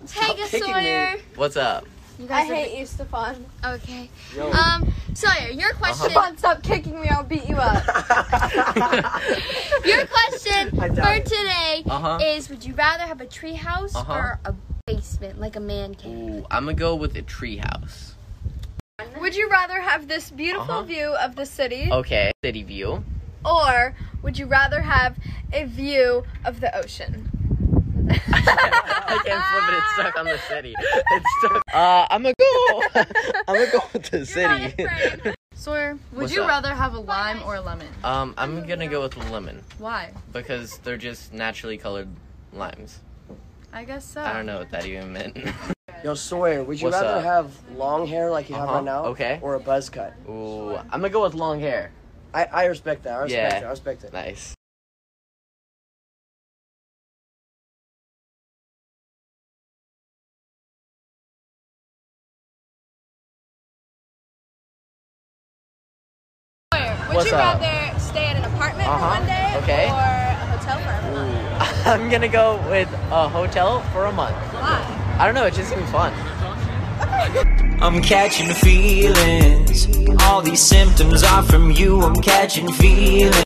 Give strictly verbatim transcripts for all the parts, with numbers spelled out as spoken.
Hey, Sawyer. What's up? You guys I hate you, Stefan. Okay. Yo. Um, Sawyer, your question. Uh-huh. Stefan, stop kicking me. I'll beat you up. Your question for today uh-huh. is: would you rather have a tree house uh-huh. or a basement, like a man cave? Ooh, I'm gonna go with a tree house. Would you rather have this beautiful uh-huh. view of the city? Okay, city view. Or would you rather have a view of the ocean? I can't flip it. It's stuck on the city. It's stuck. Uh, I'm gonna go. I'm gonna go with the city. Sawyer, would What's you up? rather have a lime or a lemon? Um, I'm gonna go with lemon Why? because they're just naturally colored limes. I guess so. I don't know what that even meant. Yo, Sawyer, would you What's rather up? have long hair like you have Uh-huh. right now, Okay. or a buzz cut? Ooh, I'm gonna go with long hair. I, I respect that. I respect Yeah. it. I respect it. Nice. Would What's you up? rather stay at an apartment Uh-huh. for one day Okay. or a hotel for a month? I'm gonna go with a hotel for a month. Why? I don't know. It just seems fun. I'm catching feelings. All these symptoms are from you. I'm catching feelings.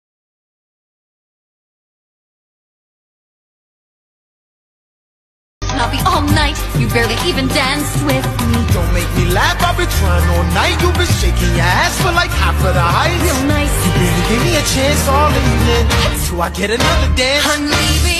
I'll be all night, you barely even danced with me. Don't make me laugh, I've been trying all night. You've been shaking your ass for like half of the height. Real nice. You barely gave me a chance all evening. Do I get another dance? Honey,